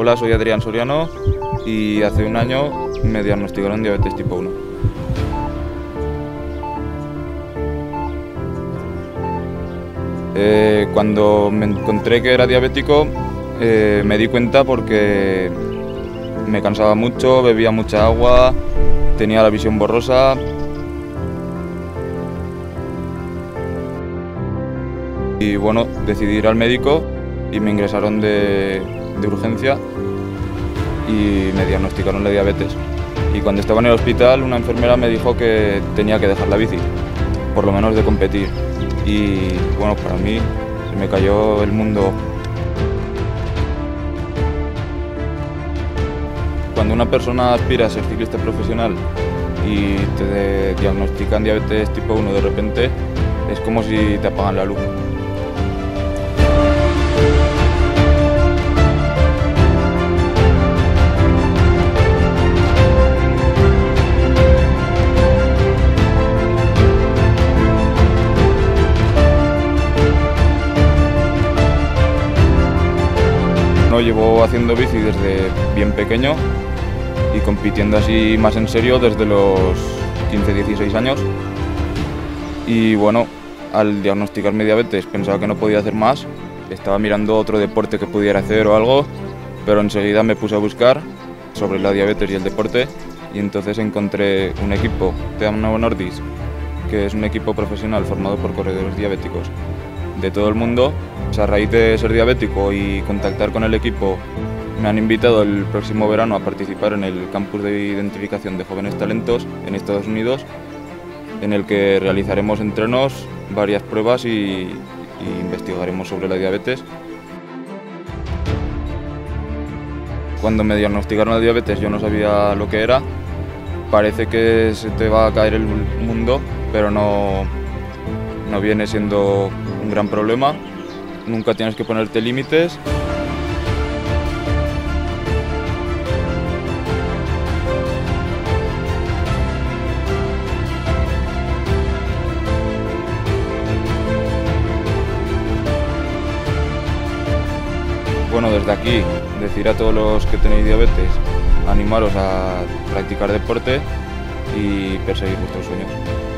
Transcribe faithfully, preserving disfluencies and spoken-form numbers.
Hola, soy Adrián Soriano y hace un año me diagnosticaron diabetes tipo uno. Eh, cuando me encontré que era diabético eh, me di cuenta porque me cansaba mucho, bebía mucha agua, tenía la visión borrosa. Y bueno, decidí ir al médico y me ingresaron de, de urgencia y me diagnosticaron la diabetes. Y cuando estaba en el hospital una enfermera me dijo que tenía que dejar la bici, por lo menos de competir. Y bueno, para mí se me cayó el mundo. Cuando una persona aspira a ser ciclista profesional y te diagnostican diabetes tipo uno de repente, es como si te apagan la luz. No, llevo haciendo bici desde bien pequeño y compitiendo así más en serio desde los quince dieciséis años. Y bueno, al diagnosticarme diabetes pensaba que no podía hacer más, estaba mirando otro deporte que pudiera hacer o algo, pero enseguida me puse a buscar sobre la diabetes y el deporte y entonces encontré un equipo de Novo Nordisk, que es un equipo profesional formado por corredores diabéticos de todo el mundo. O sea, a raíz de ser diabético y contactar con el equipo, me han invitado el próximo verano a participar en el campus de identificación de jóvenes talentos en Estados Unidos, en el que realizaremos entrenos, varias pruebas y, y investigaremos sobre la diabetes. Cuando me diagnosticaron la diabetes yo no sabía lo que era. Parece que se te va a caer el mundo, pero no, no viene siendo un gran problema. Nunca tienes que ponerte límites. Bueno, desde aquí, decir a todos los que tenéis diabetes, animaros a practicar deporte y perseguir vuestros sueños.